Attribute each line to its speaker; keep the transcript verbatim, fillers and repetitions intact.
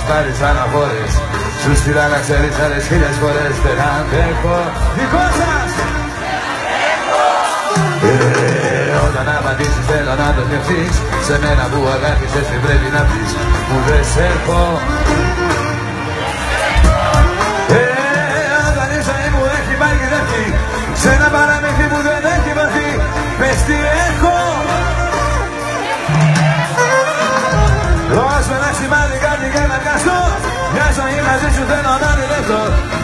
Speaker 1: πάρεις αναφόρες. Σου στείλα να ξέρεις άλλες χίλιες φορές. Δεν αντέχω. Δικό σας! Ε, όταν απαντήσεις θέλω να το σκεφτείς. Σε μένα που αγάπησες τι πρέπει να πεις. Μου δεν σε έχω. Ε, όταν η ζωή μου έχει παγιδευτεί σε ένα παραμύθι που δεν έχει βαθύ. Πες τι έχω. Δώσ' με ένα σημάδι κάτι και να βγαστώ. Μια ζωή μαζί σου θέλω να αντιλευτώ.